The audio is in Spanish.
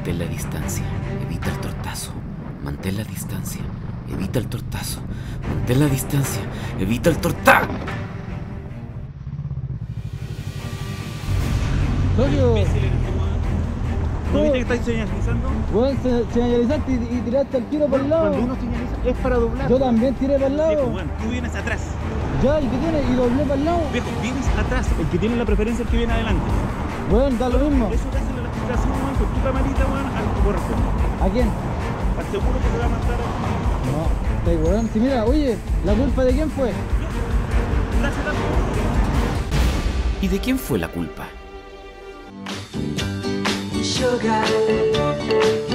Mantén la distancia, evita el tortazo. Mantén la distancia, evita el tortazo. Mantén la distancia, evita el tortazo. Socio, ¿No viste que estáis señalizando? weón, señalizaste y tiraste el tiro para el lado. Cuando uno señaliza es para doblar. Yo también tiré para el Viejo, lado. bueno, tú vienes atrás. Ya, ¿y qué tiene? Y doblé para el lado. Viejo, vienes atrás. El que tiene la preferencia es el que viene adelante. Weón, da lo mismo. Eso te hace la explicación, weón, con tu camarita, weón, al que corresponde. ¿A quién? Al seguro que te va a mandar a... No, estáis weón. Si mira, oye, ¿la culpa de quién fue? Gracias, ¿Y de quién fue la culpa? Sugar.